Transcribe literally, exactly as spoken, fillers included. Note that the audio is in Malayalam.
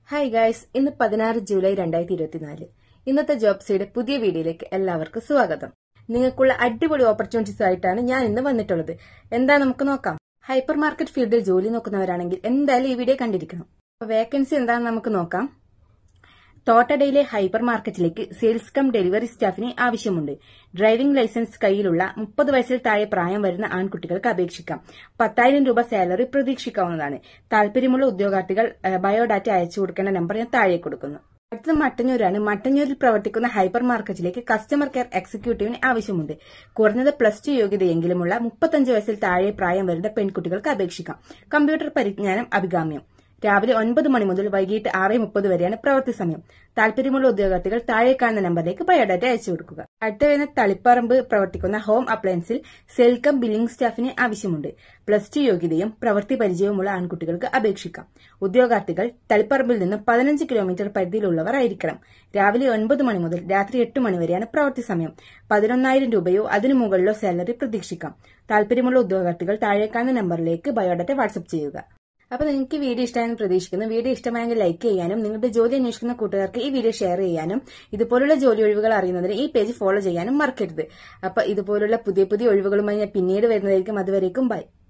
ഹായ് ഗൈസ്, ഇന്ന് പതിനാറ് ജൂലൈ രണ്ടായിരത്തി ഇരുപത്തിനാല്. ഇന്നത്തെ ജോബ്സിയുടെ പുതിയ വീഡിയോയിലേക്ക് എല്ലാവർക്കും സ്വാഗതം. നിങ്ങൾക്കുള്ള അടിപൊളി ഓപ്പർച്യൂണിറ്റീസ് ആയിട്ടാണ് ഞാൻ ഇന്ന് വന്നിട്ടുള്ളത്. എന്താ നമുക്ക് നോക്കാം. ഹൈപ്പർ മാർക്കറ്റ് ഫീൽഡിൽ ജോലി നോക്കുന്നവരാണെങ്കിൽ എന്തായാലും ഈ വീഡിയോ കണ്ടിരിക്കണം. അപ്പൊ വേക്കൻസി എന്താണെന്ന് നമുക്ക് നോക്കാം. ടോട്ടഡയിലെ ഹൈപ്പർ മാർക്കറ്റിലേക്ക് സെയിൽസ് കം ഡെലിവറി സ്റ്റാഫിനെ ആവശ്യമുണ്ട്. ഡ്രൈവിംഗ് ലൈസൻസ് കയ്യിലുള്ള മുപ്പത് വയസ്സിൽ താഴെ പ്രായം വരുന്ന ആൺകുട്ടികൾക്ക് അപേക്ഷിക്കാം. പത്തായിരം രൂപ സാലറി പ്രതീക്ഷിക്കാവുന്നതാണ്. താല്പര്യമുള്ള ഉദ്യോഗാർത്ഥികൾ ബയോഡാറ്റ അയച്ചു കൊടുക്കേണ്ട നമ്പർ ഞാൻ താഴെ കൊടുക്കുന്നു. അടുത്തത് മട്ടന്നൂരാണ്. മട്ടന്നൂരിൽ പ്രവർത്തിക്കുന്ന ഹൈപ്പർ മാർക്കറ്റിലേക്ക് കസ്റ്റമർ കെയർ എക്സിക്യൂട്ടീവിന് ആവശ്യമുണ്ട്. കുറഞ്ഞത് പ്ലസ് ടു യോഗ്യതയെങ്കിലുമുള്ള മുപ്പത്തഞ്ച് വയസ്സിൽ താഴെ പ്രായം വരുന്ന പെൺകുട്ടികൾക്ക് അപേക്ഷിക്കാം. കമ്പ്യൂട്ടർ പരിജ്ഞാനം അഭികാമ്യം. രാവിലെ ഒൻപത് മണി മുതൽ വൈകിട്ട് ആറ് മുപ്പത് വരെയാണ് പ്രവൃത്തി സമയം. താല്പര്യമുള്ള ഉദ്യോഗാർത്ഥികൾ താഴെ കാണുന്ന നമ്പറിലേക്ക് ബയോഡാറ്റ അയച്ചു കൊടുക്കുക. അടുത്ത വരുന്ന തളിപ്പറമ്പ് പ്രവർത്തിക്കുന്ന ഹോം അപ്ലയൻസിൽ സെൽക്കം ബില്ലിംഗ് സ്റ്റാഫിന് ആവശ്യമുണ്ട്. പ്ലസ് ടു യോഗ്യതയും പ്രവൃത്തി പരിചയവുമുള്ള ആൺകുട്ടികൾക്ക് അപേക്ഷിക്കാം. ഉദ്യോഗാർത്ഥികൾ തളിപ്പറമ്പിൽ നിന്ന് പതിനഞ്ച് കിലോമീറ്റർ പരിധിയിലുള്ളവർ ആയിരിക്കണം. രാവിലെ ഒൻപത് മണി മുതൽ രാത്രി എട്ട് മണി വരെയാണ് പ്രവൃത്തി സമയം. പതിനൊന്നായിരം രൂപയോ അതിനു മുകളിലോ സാലറി പ്രതീക്ഷിക്കാം. താല്പര്യമുള്ള ഉദ്യോഗാർത്ഥികൾ താഴെ കാണുന്ന നമ്പറിലേക്ക് ബയോഡാറ്റ വാട്സ്ആപ്പ് ചെയ്യുക. അപ്പൊ നിങ്ങൾക്ക് വീഡിയോ ഇഷ്ടമായെന്ന് പ്രതീക്ഷിക്കുന്നു. വീഡിയോ ഇഷ്ടമായെങ്കിൽ ലൈക്ക് ചെയ്യാനും നിങ്ങളുടെ ജോലി അന്വേഷിക്കുന്ന കൂട്ടുകാർക്ക് ഈ വീഡിയോ ഷെയർ ചെയ്യാനും ഇതുപോലുള്ള ജോലി ഒഴിവുകൾ അറിയുന്നതിന് ഈ പേജ് ഫോളോ ചെയ്യാനും മറക്കരുത്. അപ്പൊ ഇതുപോലുള്ള പുതിയ പുതിയ ഒഴിവുകളുമായി ഞാൻ പിന്നീട് വരുന്നതായിരിക്കും. അതുവരേക്കും ബൈ.